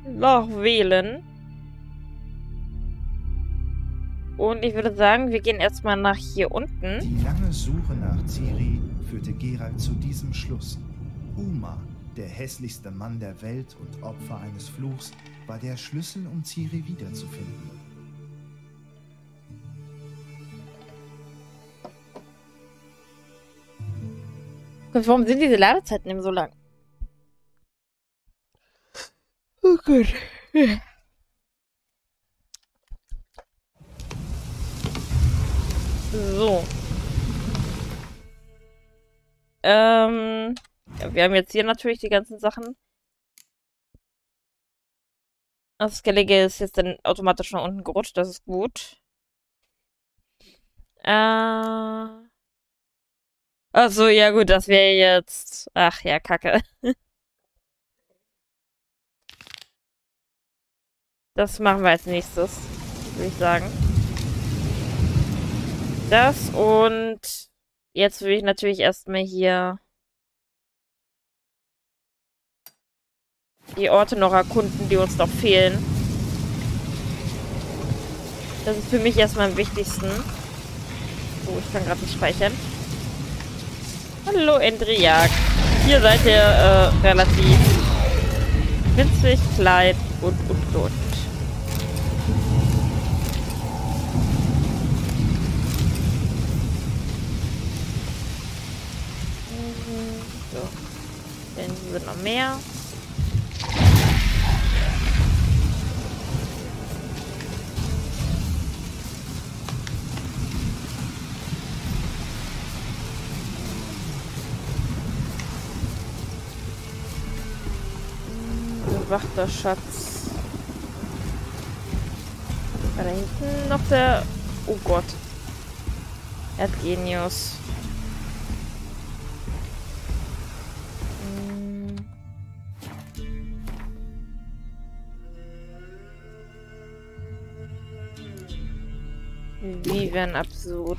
noch wählen. Und ich würde sagen, wir gehen erstmal nach hier unten. Die lange Suche nach Ciri führte Geralt zu diesem Schluss. Uma, der hässlichste Mann der Welt und Opfer eines Fluchs, war der Schlüssel, um Ciri wiederzufinden. Warum sind diese Ladezeiten eben so lang? Oh Gott. So. Ja, wir haben jetzt hier natürlich die ganzen Sachen. Das Skellige ist jetzt dann automatisch nach unten gerutscht, das ist gut. Also ja gut, das wäre jetzt... Ach ja, Kacke. Das machen wir als nächstes, würde ich sagen. Das und jetzt will ich natürlich erstmal hier die Orte noch erkunden, die uns noch fehlen. Das ist für mich erstmal am wichtigsten. Oh, ich kann gerade nicht speichern. Hallo Endriak. Hier seid ihr relativ winzig, klein und. So. Dann sind noch mehr. Bewachter Schatz. Da hinten noch der... Oh Gott. Erdgenius. Wie wenn absurd.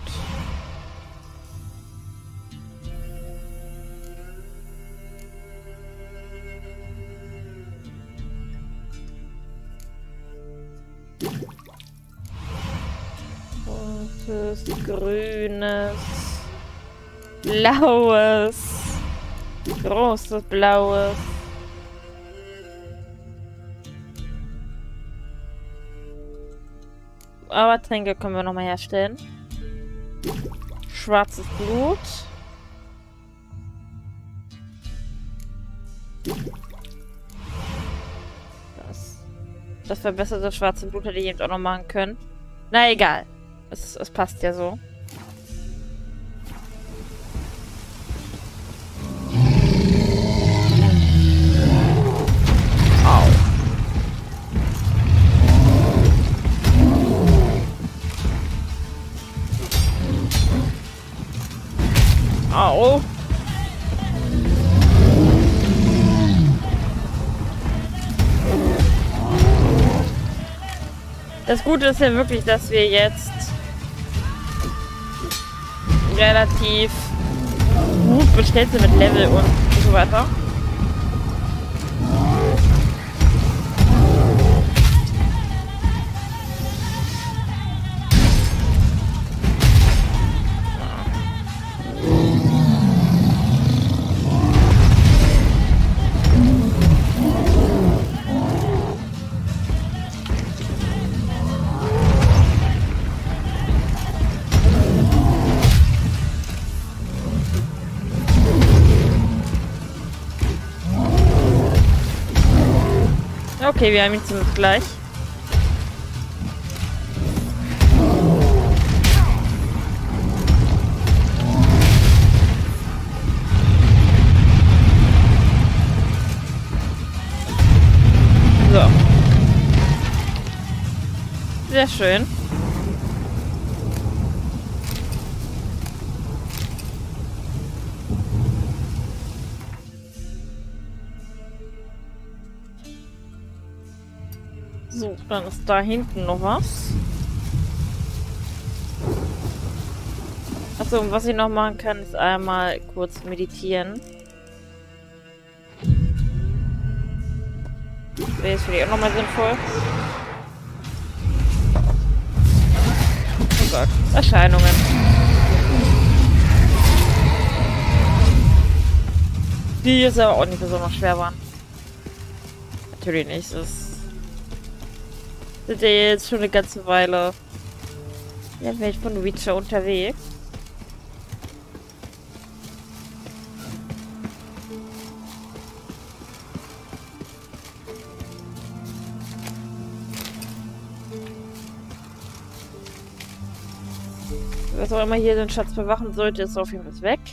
Rotes, grünes, blaues, großes blaues. Aber Tränke können wir nochmal herstellen. Schwarzes Blut. Das verbesserte schwarze Blut hätte ich eben auch noch machen können. Na egal. Es passt ja so. Au. Au. Das Gute ist ja wirklich, dass wir jetzt relativ gut bestellt sind mit Level und so weiter. Okay, wir haben ihn ziemlich gleich. So. Sehr schön. So, dann ist da hinten noch was. Achso, und was ich noch machen kann, ist einmal kurz meditieren. Wäre jetzt vielleicht auch nochmal sinnvoll. Oh Gott. Erscheinungen. Die jetzt aber auch nicht besonders schwer waren. Natürlich nicht. Das sind ja jetzt schon eine ganze Weile in der Welt von Witcher unterwegs. Was auch immer hier den Schatz bewachen sollte, ist auf jeden Fall weg.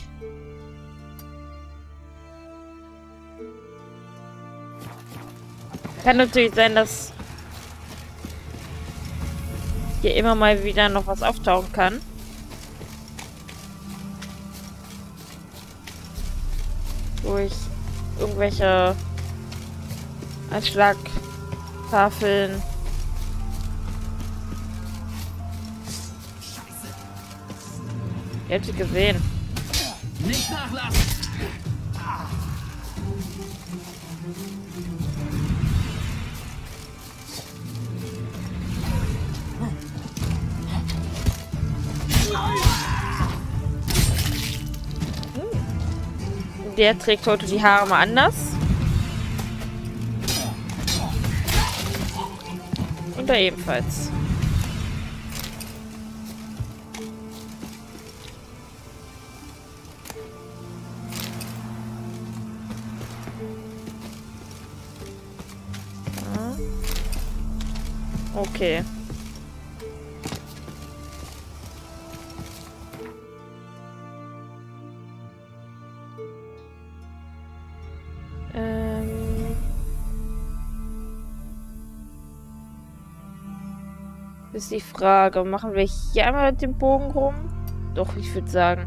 Kann natürlich sein, dass hier immer mal wieder noch was auftauchen kann. Durch irgendwelche Einschlagtafeln. Ihr habt sie gesehen. Nicht nachlassen! Der trägt heute die Haare mal anders. Und da ebenfalls. Okay. Ist die Frage, machen wir hier einmal mit dem Bogen rum? Doch, ich würde sagen.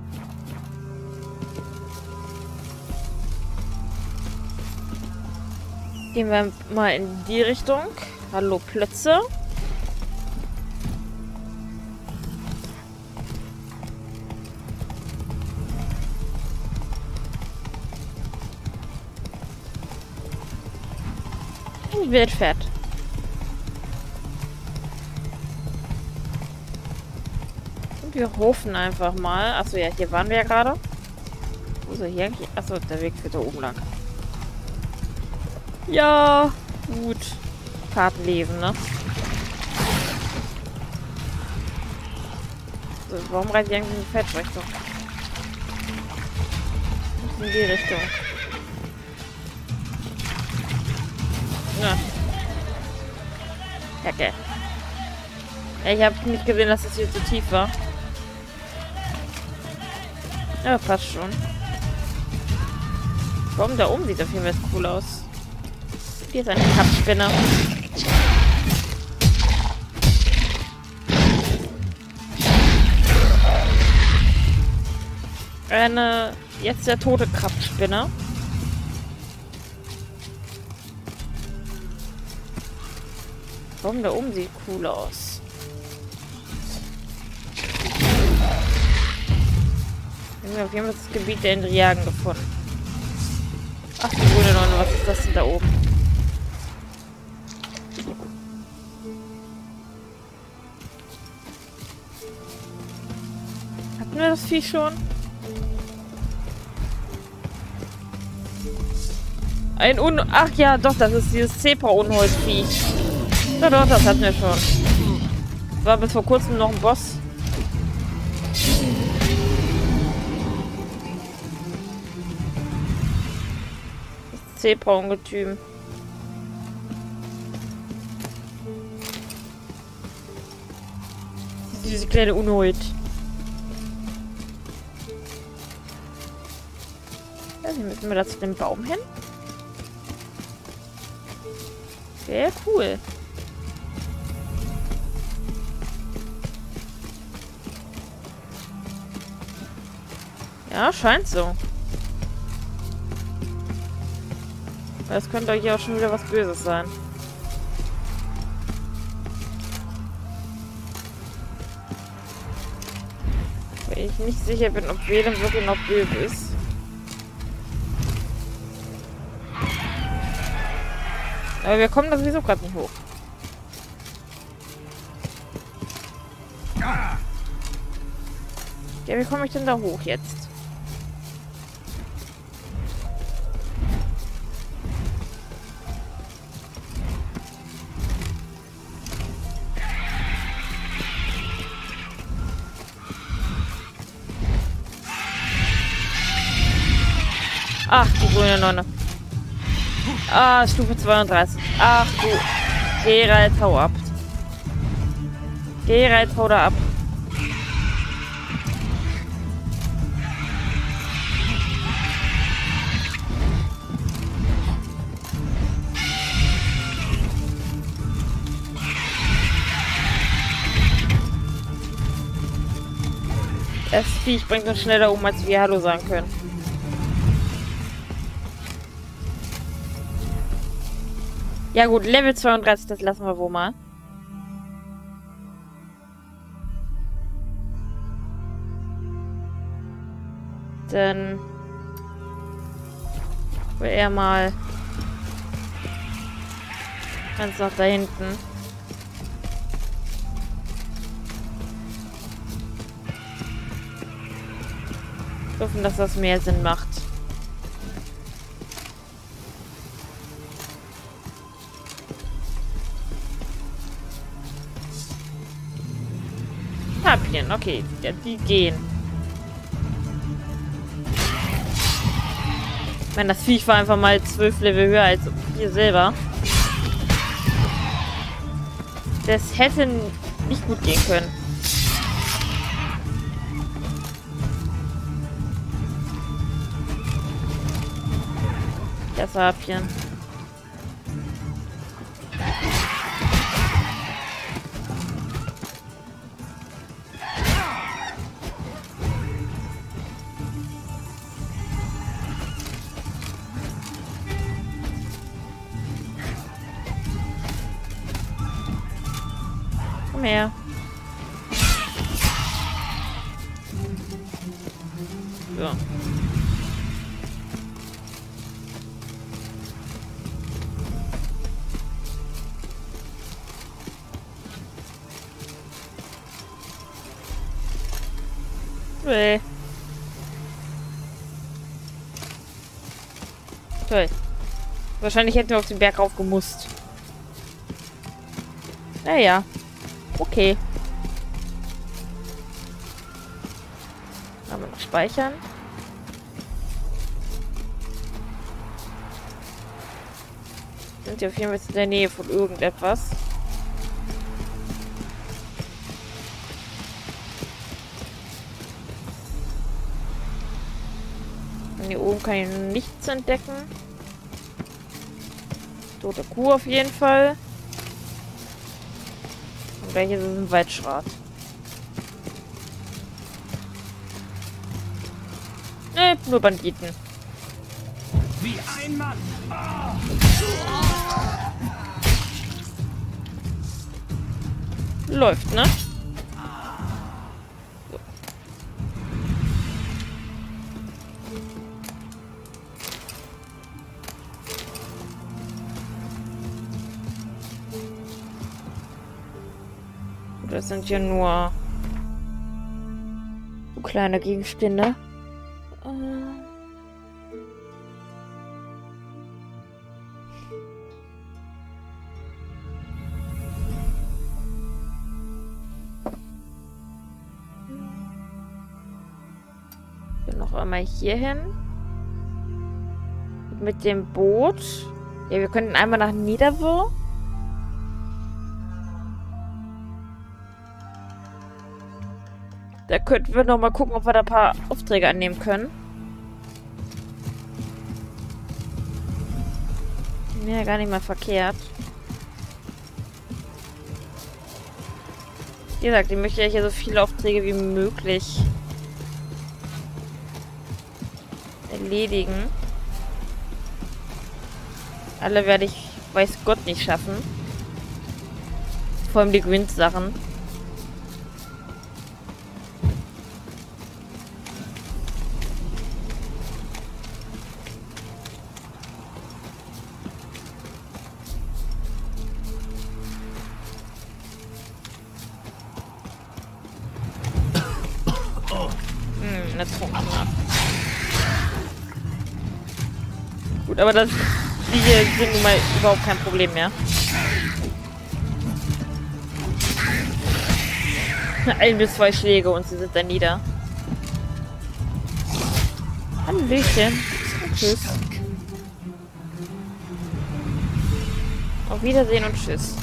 Gehen wir mal in die Richtung. Hallo, Plötze. Ein Wildpferd. Und wir rufen einfach mal. Achso, ja, hier waren wir ja gerade. Wo soll hier eigentlich? Achso, der Weg führt da oben lang. Ja, gut. Karten lesen, ne? So, warum reite ich eigentlich in die falsche Richtung? In die Richtung. Ja. Okay. Ja, ich habe nicht gesehen, dass es hier zu tief war. Ja, passt schon. Warum da oben sieht auf jeden Fall cool aus. Hier ist eine Kampfspinne. Eine jetzt der tote Kraftspinne. Warum da oben sieht cool aus. Wir haben auf jeden Fall das Gebiet der Endriagen gefunden. Ach du grüne Nonne, was ist das denn da oben? Hatten wir das Vieh schon? Ach ja, doch, das ist dieses Zebra-Unholzvieh. Ja doch, das hatten wir schon. War bis vor kurzem noch ein Boss. Das Zebra-Ungetüm. Diese kleine Unhold. Ja, wie müssen wir da zu dem Baum hin? Sehr cool. Ja, scheint so. Das könnte hier auch schon wieder was Böses sein. Weil ich nicht sicher bin, ob Velum wirklich noch böse ist. Aber wir kommen da sowieso gerade nicht hoch. Ja, wie komme ich denn da hoch jetzt? Ach, die grüne Nonne. Ah, Stufe 32. Ach du. Geralt, hau ab. Geralt, hau da ab. Das Viech bringt uns schneller um, als wir Hallo sagen können. Ja gut, Level 32, das lassen wir wohl mal. Dann will er mal ganz nach da hinten. Hoffen, dass das mehr Sinn macht. Papien, okay. Ja, die gehen. Ich meine, das Viech war einfach mal 12 Level höher als wir selber. Das hätte nicht gut gehen können. Das Harpien. Komm her. So. Nee. Toll. Wahrscheinlich hätten wir auf den Berg raufgemusst. Naja. Okay. Haben wir noch speichern? Sind wir auf jeden Fall in der Nähe von irgendetwas? Hier oben kann ich nichts entdecken. Tote Kuh auf jeden Fall. Und gleich ist es ein Waldschrat. Ne, nur Banditen. Wie ein Mann. Läuft, ne? Das sind ja nur so kleine Gegenstände. Dann noch einmal hier hin. Mit dem Boot. Ja, wir könnten einmal nach Niederwürm. Da könnten wir noch mal gucken, ob wir da ein paar Aufträge annehmen können. Ja, gar nicht mal verkehrt. Wie gesagt, ich möchte ja hier so viele Aufträge wie möglich erledigen. Alle werde ich, weiß Gott, nicht schaffen. Vor allem die Gwent-Sachen. ertrunken habe. Gut, aber die hier sind nun mal überhaupt kein Problem mehr. Ein bis zwei Schläge und sie sind dann nieder. Hallöchen. Tschüss. Auf Wiedersehen und tschüss.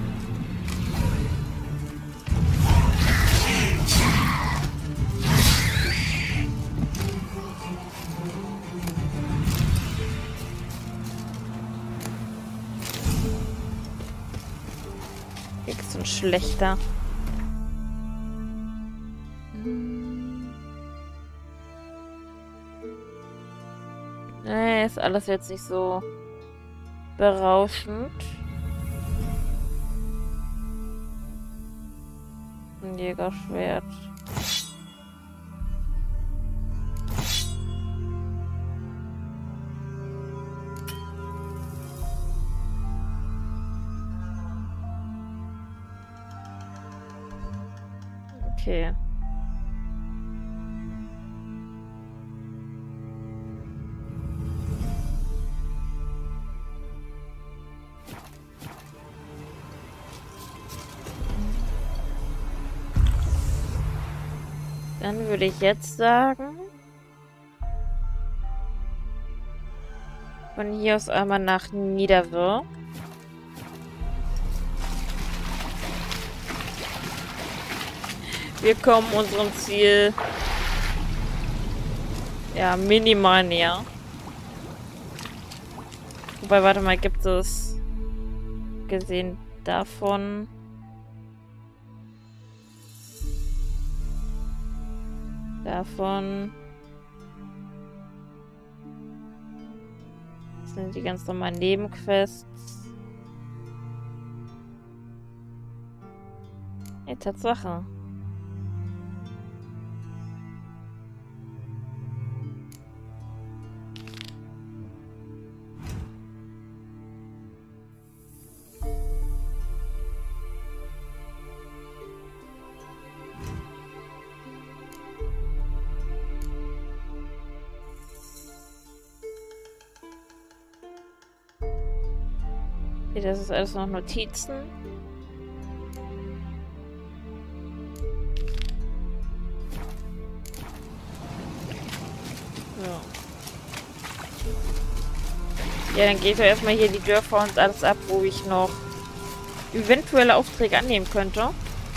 Ist so ein schlechter. Nee, ist alles jetzt nicht so berauschend. Ein Jägerschwert. Okay. Dann würde ich jetzt sagen, von hier aus einmal nach Niederwirr. Wir kommen unserem Ziel ja minimal näher. Wobei, warte mal, gibt es gesehen davon das sind die ganz normalen Nebenquests. Ja, Tatsache. Das ist alles noch Notizen. Ja, dann geht doch erstmal hier die Dörfer und alles ab, wo ich noch eventuelle Aufträge annehmen könnte.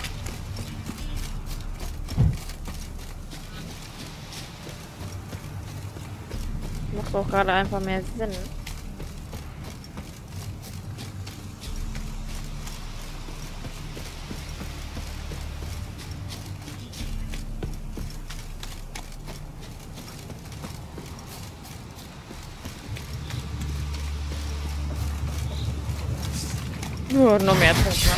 Macht auch gerade einfach mehr Sinn. Ja, noch mehr trinken.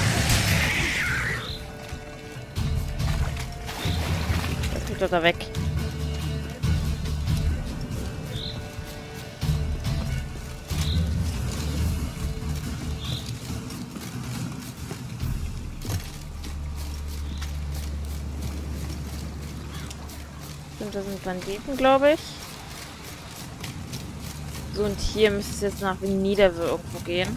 Das tut er da weg. Und das sind Banditen, glaube ich. So, und hier müsste es jetzt nach Niederwirr irgendwo gehen.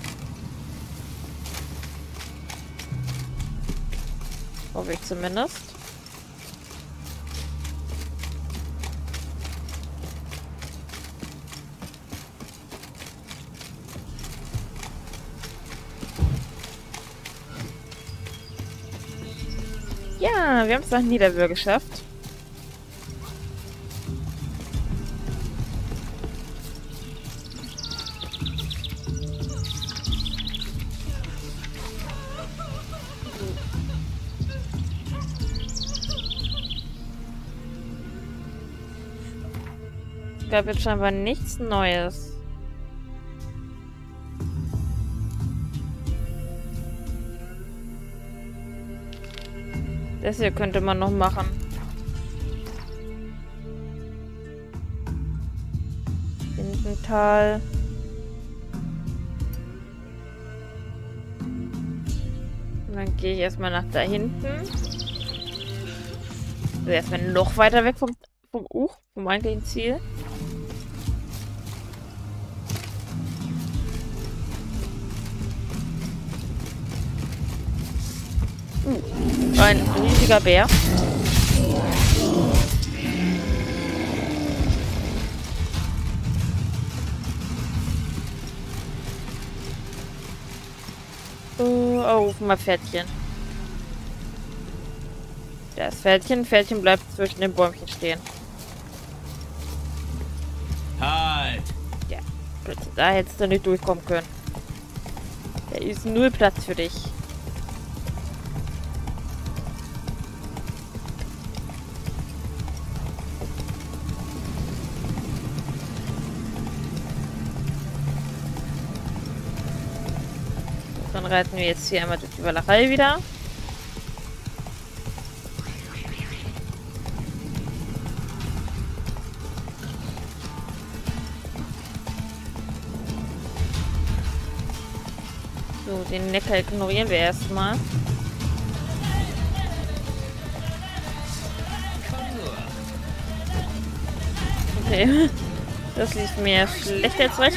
Hoffe ich zumindest. Ja, wir haben es nach Niederwirr geschafft. Es gab jetzt scheinbar nichts Neues. Das hier könnte man noch machen. Windental. Und dann gehe ich erstmal nach da hinten. Also erstmal noch weiter weg vom eigentlichen Ziel. Ein riesiger Bär. Oh, ruf mal Pferdchen. Das Pferdchen. Pferdchen bleibt zwischen den Bäumchen stehen. Halt! Ja, bitte. Da hättest du nicht durchkommen können. Da ist null Platz für dich. Dann reiten wir jetzt hier einmal durch die Walachei wieder. So, den Neckar ignorieren wir erstmal. Okay. Das lief mir schlecht als recht.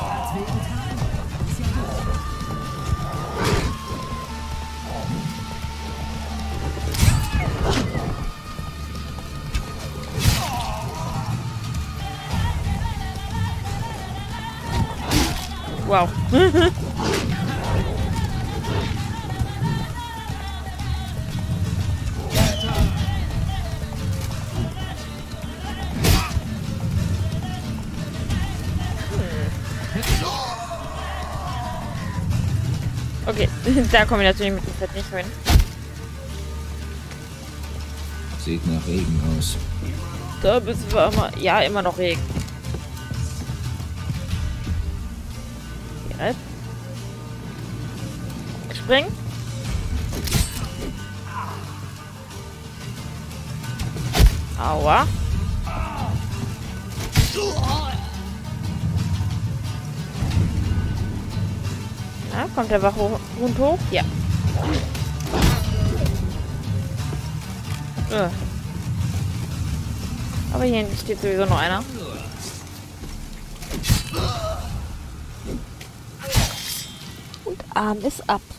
Wow. Okay, da komme ich natürlich mit dem Fett nicht hin. Sieht nach Regen aus. Da müssen wir immer noch Regen. Halt. Springen. Aua. Na, kommt der Wachhund hoch? Ja. Aber hier hinten steht sowieso noch einer. Und Arm ist ab.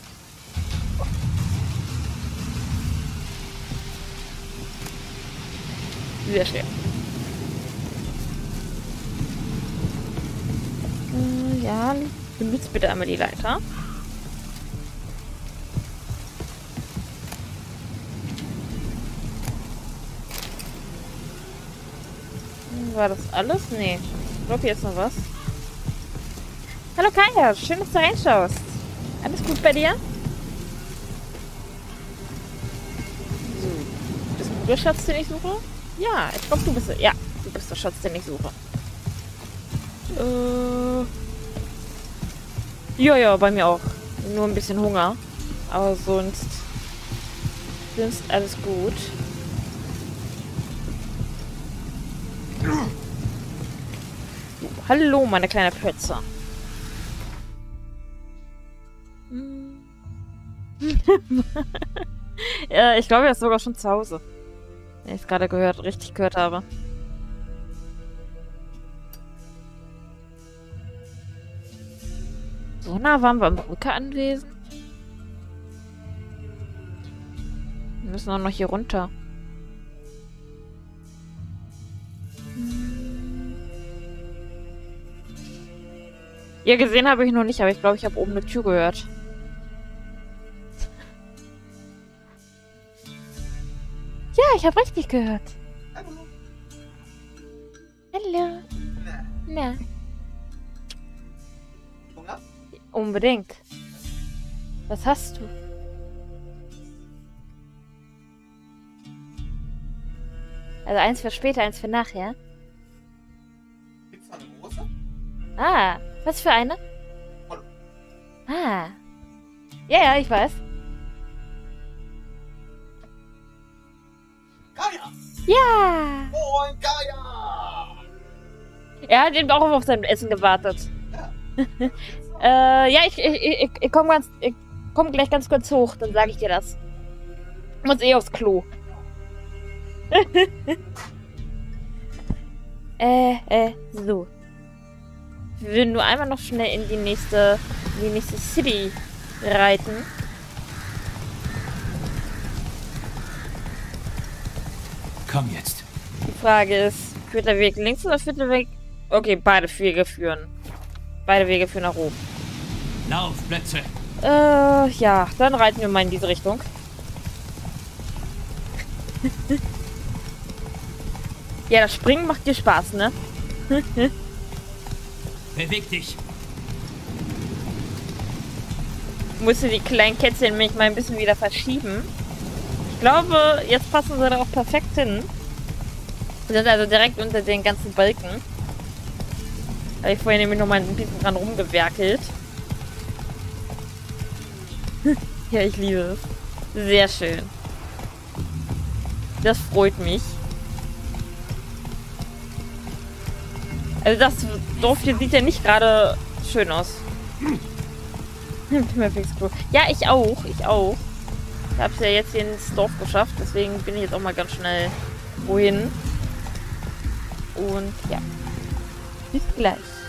Sehr schwer. Ja, benutzt bitte einmal die Leiter. War das alles? Nee. Ich glaube, hier ist noch was. Hallo Kaya, schön, dass du reinschaust. Alles gut bei dir? So. Bist du der Schatz, den ich suche? Ja, ich glaube, du bist... Ja, du bist der Schatz, den ich suche. Ja, bei mir auch. Nur ein bisschen Hunger. Aber sonst alles gut. Hallo, meine kleine Pötze. Ja, ich glaube, er ist sogar schon zu Hause. Wenn ich es gerade richtig gehört habe. So nah waren wir am Brücke-Anwesen. Wir müssen auch noch hier runter. Ja, gesehen habe ich noch nicht, aber ich glaube, ich habe oben eine Tür gehört. Ja, ich habe richtig gehört. Hallo. Hallo. Na. Hunger? Unbedingt. Was hast du? Also eins für später, eins für nachher. Gibt's noch eine große? Ah, was für eine? Hallo. Ah. Ja, ich weiß. Kaya! Ja! Moin, Kaya! Er hat eben auch auf sein Essen gewartet. Ja. Ja, ich komm gleich ganz kurz hoch, dann sage ich dir das. Muss eh aufs Klo. So. Wir würden nur einmal noch schnell in die nächste City reiten. Komm jetzt. Die Frage ist, führt der Weg links oder führt der Weg... Okay, beide Wege führen. Beide Wege führen nach oben. Laufplätze. Ja, dann reiten wir mal in diese Richtung. Ja, das Springen macht dir Spaß, ne? Beweg dich. Musste die kleinen Kätzchen mich mal ein bisschen wieder verschieben. Ich glaube, jetzt passen sie da auch perfekt hin. Wir sind also direkt unter den ganzen Balken. Habe ich vorhin nämlich noch mal ein bisschen dran rumgewerkelt. Ja, ich liebe es. Sehr schön. Das freut mich. Also das Dorf hier sieht ja nicht gerade schön aus. Ja, ich auch. Ich habe es ja jetzt hier ins Dorf geschafft. Deswegen bin ich jetzt auch mal ganz schnell wohin. Und ja. Bis gleich.